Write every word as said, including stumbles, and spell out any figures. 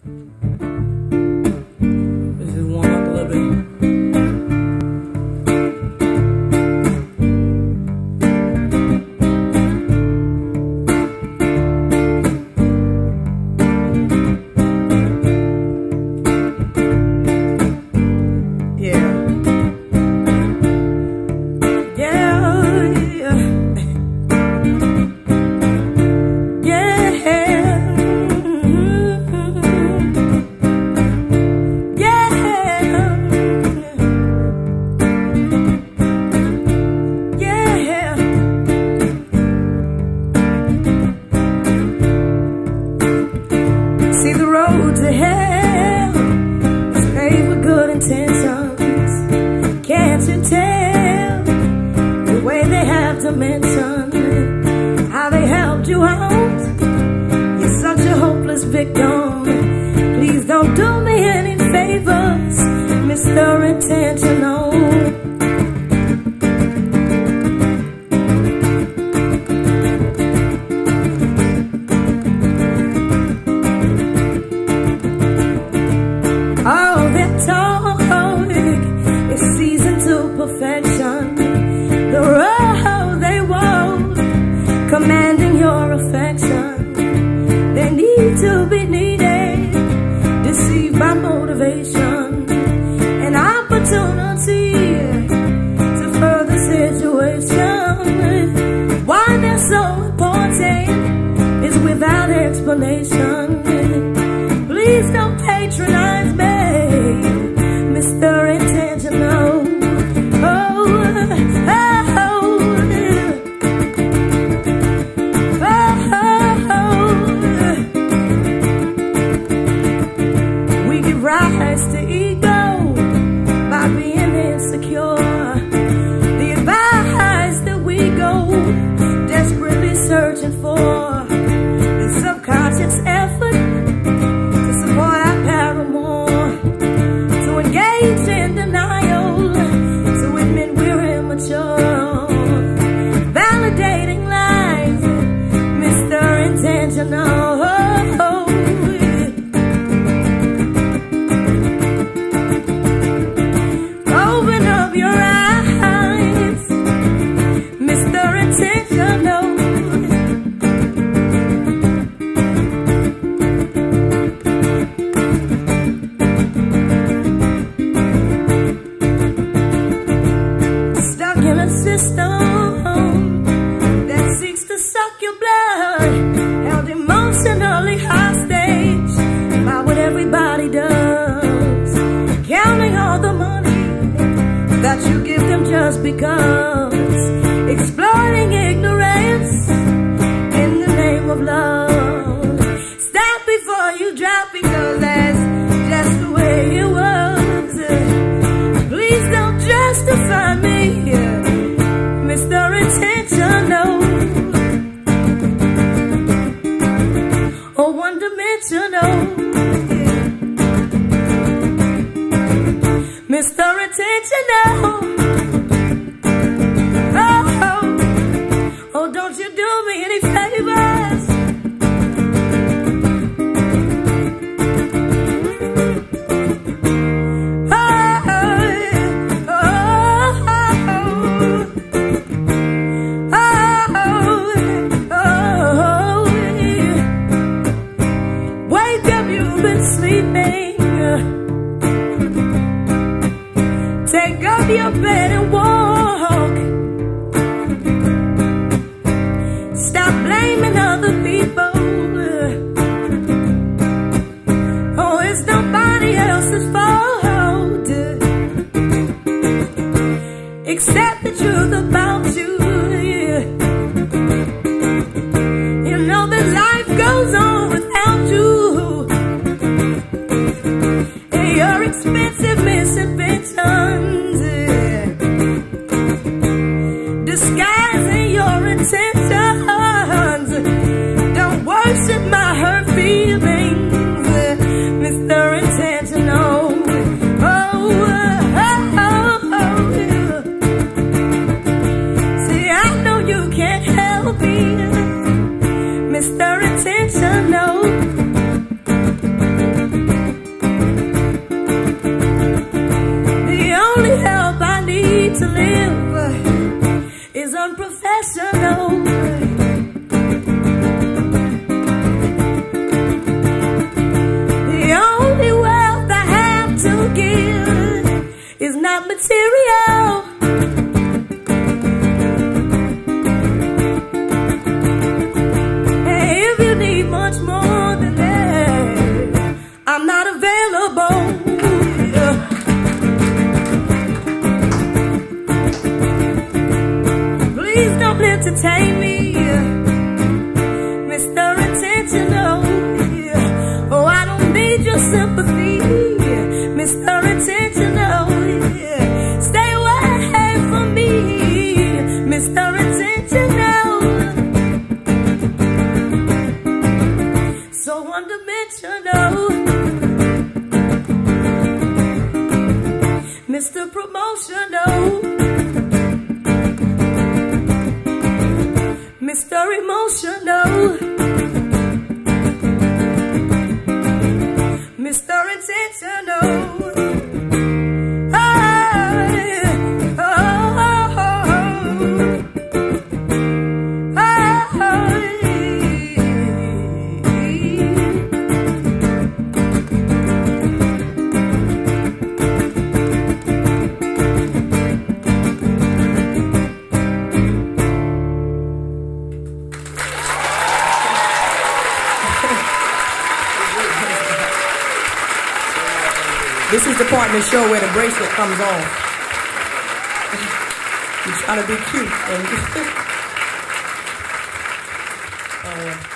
This is warm up a little bit. See the road to hell is paved with good intentions. Can't you tell the way they have to mention how they helped you out? You're such a hopeless victim. Please don't do me any favors, Mister Intentional. Perfection, the road they walk, commanding your affection. They need to be needed, deceived by motivation and opportunity to further situation. Why they're so important is without explanation. Please don't patronize me, Mister Intentional. Rise to ego by being insecure. The advice that we go desperately searching for, the subconscious effort to support our paramour, to engage in denial, to admit we're immature, validating lies, Mister Intentional. System that seeks to suck your blood, held emotionally hostage by what everybody does, counting all the money that you give them just because, exploiting ignorance in the name of love. Stop before you drop, because that's just the way it was. Please don't justify me, Mister Intentional, or one-dimensional, Mister Intentional. Oh, oh, oh, don't you do me any favors. Take up your bed and walk. Stop blaming other people. Oh, it's nobody else's fault. Accept the truth about you. You know that life goes on without you. Your expensive misadventures, disguising your intentions. Don't worship my hurt feelings, Mister Intentional. material. Hey, if you need much more than that, I'm not available. Please don't entertain me, Mister Intentional. Oh, I don't need your sympathy, Mister Intentional. Stay away from me, Mister Intentional. So one-dimensional, Mister Promotional, Mister Emotional, Mister Intentional. This is the part in the show where the bracelet comes off. You're trying to be cute. And